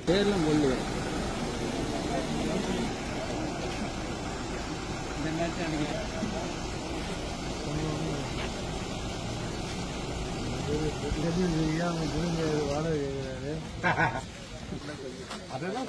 பேர்லாம் சொல்லுவேன். இந்த மேட்ச் அன்னைக்கு அதெல்லாம்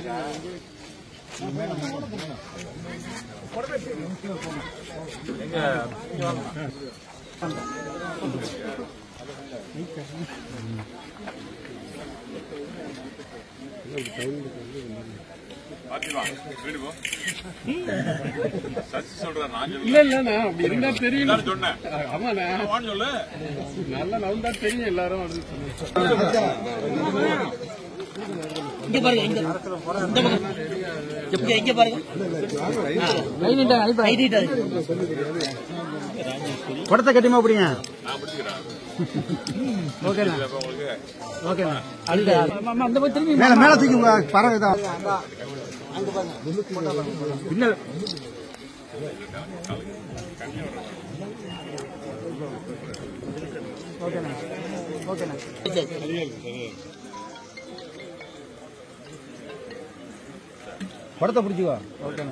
இல்ல இல்ல அப்படி இருந்தா தெரியும். ஆமாண்ணா நல்லா நவுந்தா தெரியும் எல்லாரும். இங்க பாருங்க, இங்க பாருங்க, படத்தை கட்டிமா அப்படிங்க. மேல தூக்கி பறவை தான் பின்ன ஓகேண்ணா. ஓகேண்ணா, படத்தை பிடிச்சிவா. ஓகேண்ணா.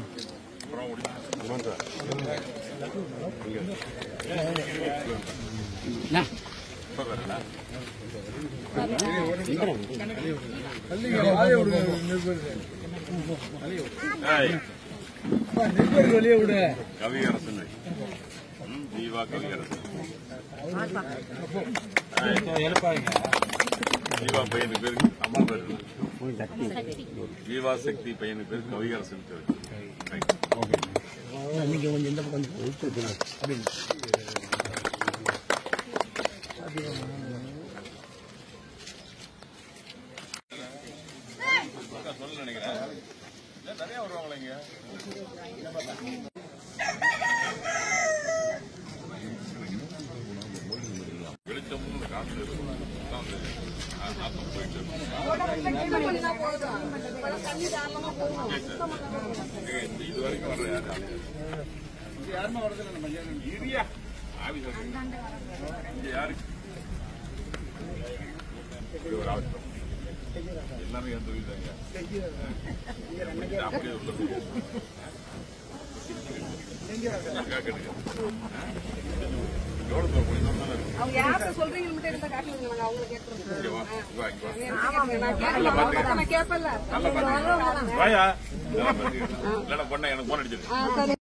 வெளியே விட கவியரசன் ஜீவா கவியரசன் ஜீவா பையனுக்கு பேரு அம்மா பேரு ஜீவா சக்தி பையனுக்கு பேரு கவியரசன் பேரு. நீங்க கொஞ்சம் இந்த கொஞ்சம் சொல்ல நினைக்கிறேன். நிறைய வருவாங்களே இங்க. வெளிச்சம் காசு இது வரைக்கும் வர்ற யாருமே வரதில்லை. நம்ம ஏரியா ஆபீஸ் இங்க யாருக்கு ஒரு ஆபீஸ் எல்லாமே என் தொழில் தாங்க. அப்படியே பொண்ணை எனக்கு போன் அடிச்சிருக்கு.